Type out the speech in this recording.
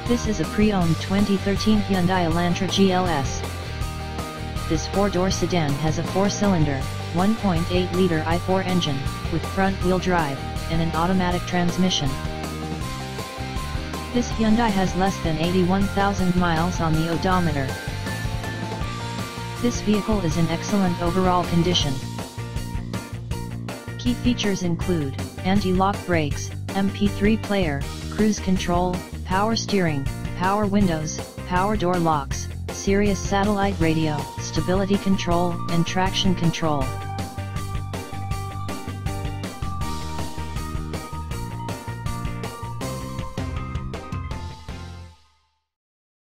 This is a pre-owned 2013 Hyundai Elantra GLS. This four-door sedan has a four-cylinder, 1.8-liter i4 engine, with front-wheel drive, and an automatic transmission. This Hyundai has less than 81,000 miles on the odometer. This vehicle is in excellent overall condition. Key features include anti-lock brakes, MP3 player, cruise control, power steering, power windows, power door locks, Sirius satellite radio, stability control, and traction control.